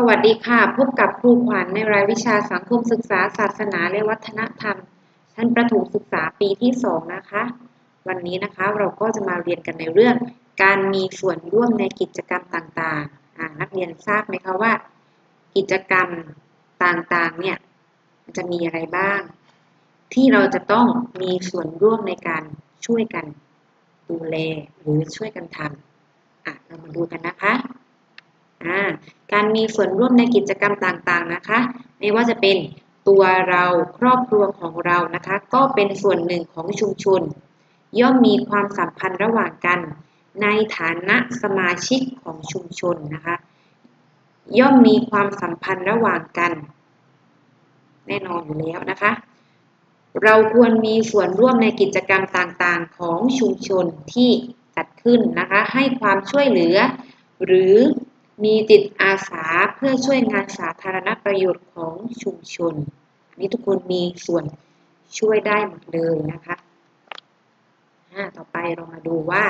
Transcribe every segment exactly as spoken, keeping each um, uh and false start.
วัสดีค่ะพบกับครูขวัญในรายวิชาสังคมศึกษาศาสนาและวัฒนธรรมชั้นประถมศึกษาปีที่สองนะคะวันนี้นะคะเราก็จะมาเรียนกันในเรื่องการมีส่วนร่วมในกิจกรรมต่างๆนักเรียนทราบไหมคะว่ากิจกรรมต่างๆเนี่ยจะมีอะไรบ้างที่เราจะต้องมีส่วนร่วมในการช่วยกันดูแลหรือช่วยกันทำอ่ะเรามาดูกันนะคะการมีส่วนร่วมในกิจกรรมต่างๆนะคะไม่ว่าจะเป็นตัวเราครอบครัวของเรานะคะก็เป็นส่วนหนึ่งของชุมชนย่อมมีความสัมพันธ์ระหว่างกันในฐานะสมาชิกของชุมชนนะคะย่อมมีความสัมพันธ์ระหว่างกันแน่นอนอยู่แล้วนะคะเราควรมีส่วนร่วมในกิจกรรมต่างๆของชุมชนที่จัดขึ้นนะคะให้ความช่วยเหลือหรือมีจิตอาสาเพื่อช่วยงานสาธารณประโยชน์ของชุมชนอันนี้ทุกคนมีส่วนช่วยได้หมดเลยนะคะต่อไปเรามาดูว่า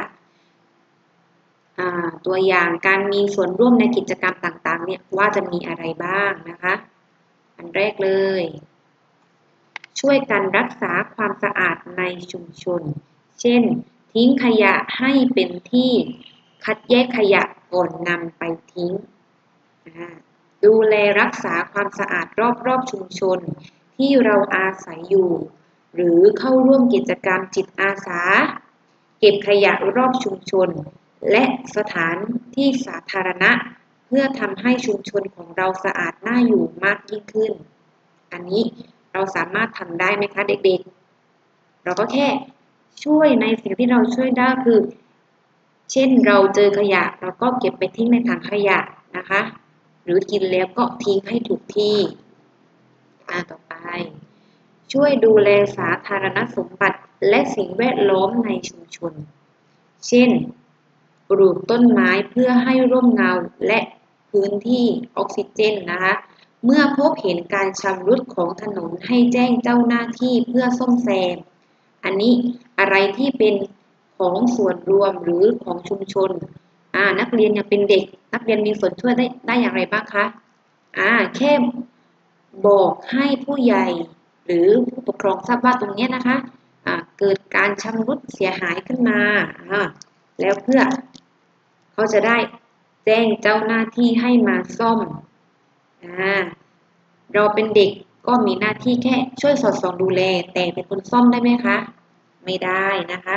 ตัวอย่างการมีส่วนร่วมในกิจกรรมต่างๆเนี่ยว่าจะมีอะไรบ้างนะคะอันแรกเลยช่วยกันรักษาความสะอาดในชุมชนเช่นทิ้งขยะให้เป็นที่คัดแยกขยะก่อนนำไปทิ้งดูแลรักษาความสะอาดรอบๆชุมชนที่เราอาศัยอยู่หรือเข้าร่วมกิจกรรมจิตอาสาเก็บขยะรอบชุมชนและสถานที่สาธารณะเพื่อทำให้ชุมชนของเราสะอาดน่าอยู่มากยิ่งขึ้นอันนี้เราสามารถทำได้ไหมคะเด็กๆเราก็แค่ช่วยในสิ่งที่เราช่วยได้คือเช่นเราเจอขยะเราก็เก็บไปทิ้งในถังขยะนะคะหรือกินแล้วก็ทิ้งให้ถูกที่ต่อไปช่วยดูแลสาธารณสมบัติและสิ่งแวดล้อมในชุมชนเช่นปลูกต้นไม้เพื่อให้ร่มเงาและพื้นที่ออกซิเจนนะคะเมื่อพบเห็นการชำรุดของถนนให้แจ้งเจ้าหน้าที่เพื่อซ่อมแซมอันนี้อะไรที่เป็นของส่วนรวมหรือของชุมชนอ่านักเรียนยังเป็นเด็กนักเรียนมีส่วนช่วยได้ได้อย่างไรบ้างคะอ่าแค่บอกให้ผู้ใหญ่หรือผู้ปกครองทราบว่าตรงนี้นะคะอ่าเกิดการชำรุดเสียหายขึ้นมาอ่าแล้วเพื่อเขาจะได้แจ้งเจ้าหน้าที่ให้มาซ่อมอ่าเราเป็นเด็กก็มีหน้าที่แค่ช่วยสอดส่องดูแลแต่เป็นคนซ่อมได้ไหมคะไม่ได้นะคะ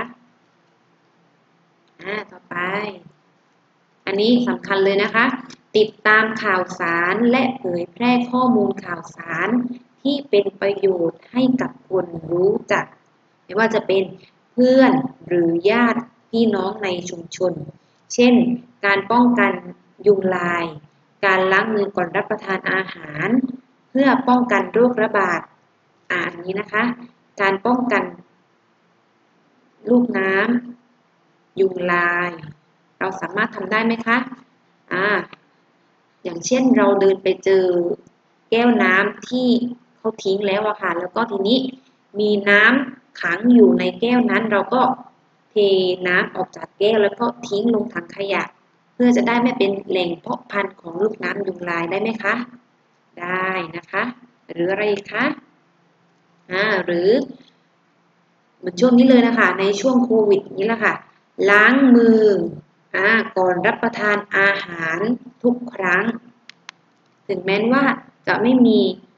อ่าต่อไปอันนี้สำคัญเลยนะคะติดตามข่าวสารและเผยแพร่ข้อมูลข่าวสารที่เป็นประโยชน์ให้กับคนรู้จักไม่ว่าจะเป็นเพื่อนหรือญาติพี่น้องในชุมชนเช่นการป้องกันยุงลายการล้างมือก่อนรับประทานอาหารเพื่อป้องกันโรคระบาดอันนี้นะคะการป้องกันลูกน้ำยุงลายเราสามารถทำได้ไหมคะอ่าอย่างเช่นเราเดินไปเจอแก้วน้ำที่เขาทิ้งแล้วอะค่ะแล้วก็ทีนี้มีน้ำขังอยู่ในแก้วนั้นเราก็เทน้ำออกจากแก้วแล้วก็ทิ้งลงถังขยะเพื่อจะได้ไม่เป็นแหล่งเพาะพันธุ์ของลูกน้ำยุงลายได้ไหมคะได้นะคะหรืออะไรคะอ่าหรือเหมือนช่วงนี้เลยนะคะในช่วงโควิดนี้แหละค่ะล้างมือก่อนรับประทานอาหารทุกครั้งถึงแม้ว่าจะไม่มี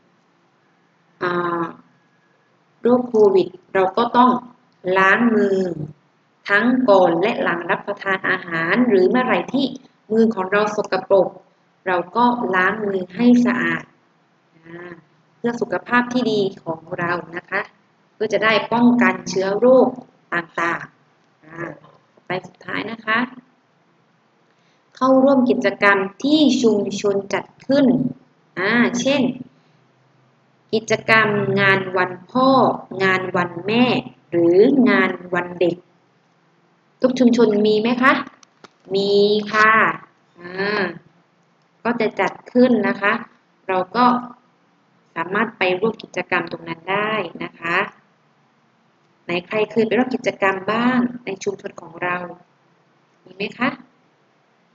โรคโควิดเราก็ต้องล้างมือทั้งก่อนและหลังรับประทานอาหารหรือเมื่อไหร่ที่มือของเราสกปรกเราก็ล้างมือให้สะอาดเพื่อสุขภาพที่ดีของเรานะคะเพื่อจะได้ป้องกันเชื้อโรคต่างๆไปสุดท้ายนะคะเข้าร่วมกิจกรรมที่ชุมชนจัดขึ้นอ่าเช่นกิจกรรมงานวันพ่องานวันแม่หรืองานวันเด็กทุกชุมชนมีไหมคะมีค่ะอ่าก็จะจัดขึ้นนะคะเราก็สามารถไปร่วมกิจกรรมตรงนั้นได้นะคะไหนใครเคยไปร่วมกิจกรรมบ้างในชุมชนของเรามีไหมคะ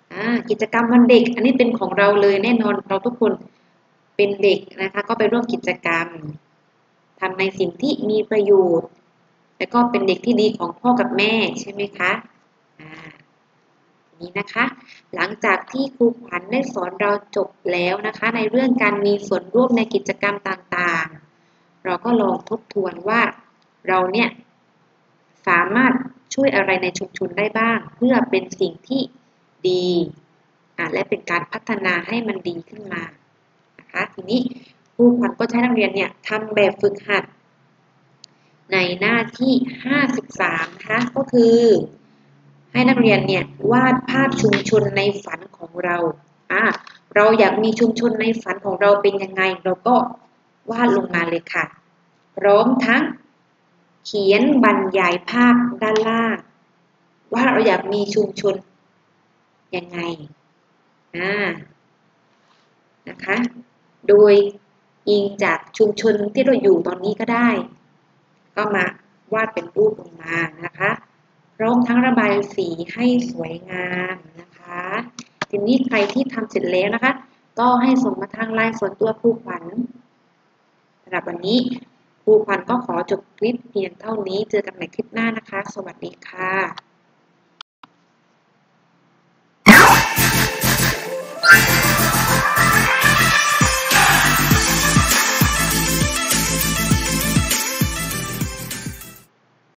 อ่ากิจกรรมวันเด็กอันนี้เป็นของเราเลยแน่นอนเราทุกคนเป็นเด็กนะคะก็ไปร่วมกิจกรรมทำในสิ่งที่มีประโยชน์แล้วก็เป็นเด็กที่ดีของพ่อกับแม่ใช่ไหมคะอ่านี้นะคะหลังจากที่ครูขวัญได้สอนเราจบแล้วนะคะในเรื่องการมีส่วนร่วมในกิจกรรมต่างๆเราก็ลองทบทวนว่าเราเนี่ยสามารถช่วยอะไรในชุมชนได้บ้างเพื่อเป็นสิ่งที่ดีและเป็นการพัฒนาให้มันดีขึ้นมานะคะทีนี้ครูขวัญก็ใช้นักเรียนเนี่ยทำแบบฝึกหัดในหน้าที่ห้าสิบสามนะคะก็คือให้นักเรียนเนี่ยวาดภาพชุมชนในฝันของเราอ่าเราอยากมีชุมชนในฝันของเราเป็นยังไงเราก็วาดลงมาเลยค่ะพร้อมทั้งเขียนบรรยายภาพด้านล่างว่าเราอยากมีชุมชนยังไงอ่านะคะโดยอิงจากชุมชนที่เราอยู่ตอนนี้ก็ได้ก็มาวาดเป็นรูปลงมานะคะพร้อมทั้งระบายสีให้สวยงามนะคะทีนี้ใครที่ทำเสร็จแล้วนะคะก็ให้ส่งมาทางไลน์ส่วนตัวครูขวัญสำหรับวันนี้ครูขวัญก็ขอจบคลิปเพียงเท่านี้เจอกันใหม่คลิปหน้านะคะสวัสดีค่ะ